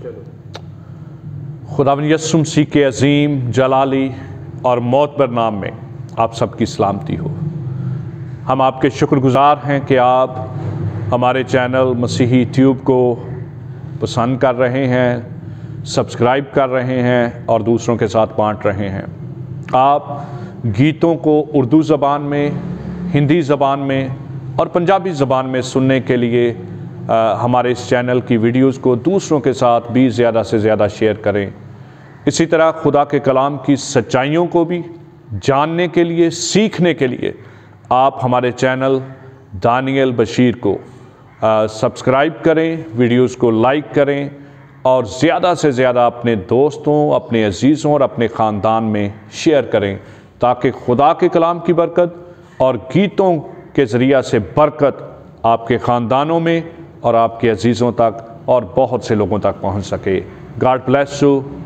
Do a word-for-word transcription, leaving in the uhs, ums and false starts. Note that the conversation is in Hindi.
खुदावंद यीशु मसीह के अजीम जलाली और मोतबर नाम में आप सबकी सलामती हो। हम आपके शुक्रगुजार हैं कि आप हमारे चैनल मसीही ट्यूब को पसंद कर रहे हैं, सब्सक्राइब कर रहे हैं और दूसरों के साथ बांट रहे हैं। आप गीतों को उर्दू ज़बान में, हिंदी ज़बान में और पंजाबी ज़बान में सुनने के लिए आ, हमारे इस चैनल की वीडियोस को दूसरों के साथ भी ज़्यादा से ज़्यादा शेयर करें। इसी तरह खुदा के कलाम की सच्चाइयों को भी जानने के लिए, सीखने के लिए आप हमारे चैनल दानियल बशीर को आ, सब्सक्राइब करें, वीडियोस को लाइक करें और ज़्यादा से ज़्यादा अपने दोस्तों, अपने अजीज़ों और अपने ख़ानदान में शेयर करें, ताकि खुदा के कलाम की बरकत और गीतों के ज़रिया से बरकत आपके ख़ानदानों में और आपके अजीज़ों तक और बहुत से लोगों तक पहुंच सके। God bless you.